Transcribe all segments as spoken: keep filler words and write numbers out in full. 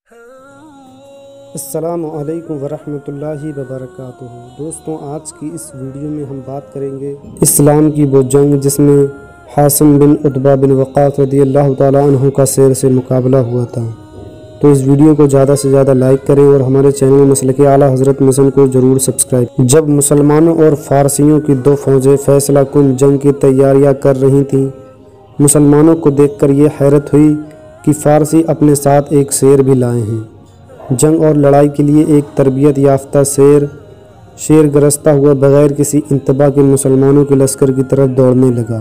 السلام علیکم ورحمۃ اللہ وبرکاتہ۔ دوستوں، آج کی اس ویڈیو میں ہم بات کریں گے اسلام کی وہ جنگ جس میں عاصم بن عتبہ بن وقاص رضی اللہ تعالیٰ عنہ کا شیر سے مقابلہ ہوا تھا۔ تو اس ویڈیو کو زیادہ سے زیادہ لائک کریں اور ہمارے چینل مسلک اعلیٰ حضرت مشن کو ضرور سبسکرائب کریں۔ جب مسلمانوں اور فارسیوں کی دو فوجیں فیصلہ کن جنگ کی تیاریاں کر رہی تھیں، مسلمانوں کو دیکھ کر یہ حیرت ہوئی کہ فارسی اپنے ساتھ ایک شیر بھی لائے ہیں۔ جنگ اور لڑائی کے لیے ایک تربیت یافتہ شیر شیر گرجتا ہوا بغیر کسی انتباہ کے مسلمانوں کے لشکر کی طرف دوڑنے لگا۔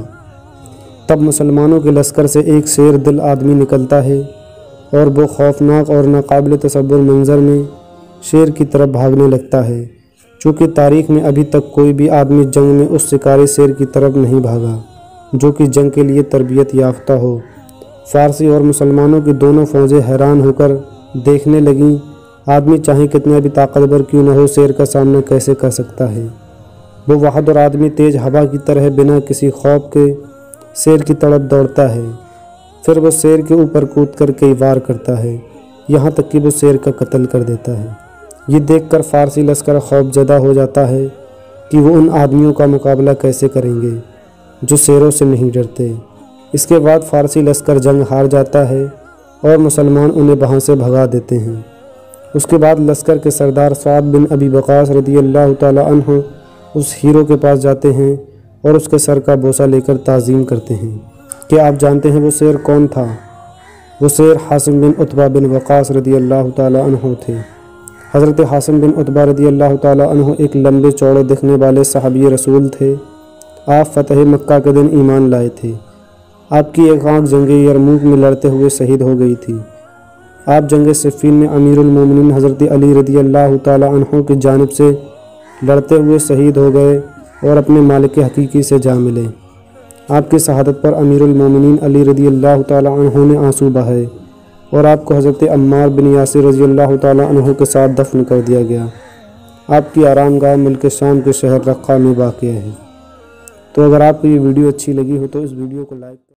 تب مسلمانوں کے لشکر سے ایک شیر دل آدمی نکلتا ہے اور وہ خوفناک اور ناقابل تصور منظر میں شیر کی طرف بھاگنے لگتا ہے۔ چونکہ تاریخ میں ابھی تک کوئی بھی آدمی جنگ میں اس شکاری شیر کی طرف نہیں بھاگا جو کہ جنگ کے لیے تربیت یافتہ ہو۔ فارسی اور مسلمانوں کی دونوں فوجیں حیران ہو کر دیکھنے لگیں، آدمی چاہے کتنا بھی طاقتور کیوں نہ ہو شیر کا سامنا کیسے کر سکتا ہے۔ وہ بہادر آدمی تیز ہوا کی طرح بنا کسی خوف کے شیر کی طرف دوڑتا ہے، پھر وہ شیر کے اوپر کود کر کئی وار کرتا ہے، یہاں تک کہ وہ شیر کا قتل کر دیتا ہے۔ یہ دیکھ کر فارسی لشکر خوف زدہ ہو جاتا ہے کہ وہ ان آدمیوں کا مقابلہ کیسے کریں گے جو شیروں سے نہیں ڈرتے۔ اس کے بعد فارسی لشکر جنگ ہار جاتا ہے اور مسلمان انہیں وہاں سے بھگا دیتے ہیں۔ اس کے بعد لشکر کے سردار سعد بن ابی وقاص رضی اللہ تعالیٰ عنہ اس ہیرو کے پاس جاتے ہیں اور اس کے سر کا بوسہ لے کر تعظیم کرتے ہیں۔ کیا آپ جانتے ہیں وہ شیر کون تھا؟ وہ شیر عاصم بن عتبہ بن وقاص رضی اللہ تعالیٰ عنہ تھے۔ حضرت عاصم بن عتبہ رضی اللہ تعالیٰ عنہ ایک لمبے چوڑے دکھنے والے صحابی رسول تھے۔ آپ فتح مکہ کے دن ایمان لائے تھے۔ آپ کی ایک آنکھ جنگ یرموک میں لڑتے ہوئے شہید ہو گئی تھی۔ آپ جنگ صفین میں امیر المومنین حضرت علی رضی اللہ تعالیٰ عنہ کی جانب سے لڑتے ہوئے شہید ہو گئے اور اپنے مالک حقیقی سے جا ملے۔ آپ کی شہادت پر امیر المومنین علی رضی اللہ تعالیٰ عنہ نے آنسو بہائے اور آپ کو حضرت عمار بن یاسر رضی اللہ تعالیٰ عنہ کے ساتھ دفن کر دیا گیا۔ آپ کی آرام گاہ ملک شام کے شہر رقہ میں واقع ہے۔ تو اگر آپ کو یہ ویڈیو اچھی لگی ہو تو اس ویڈیو کو لائک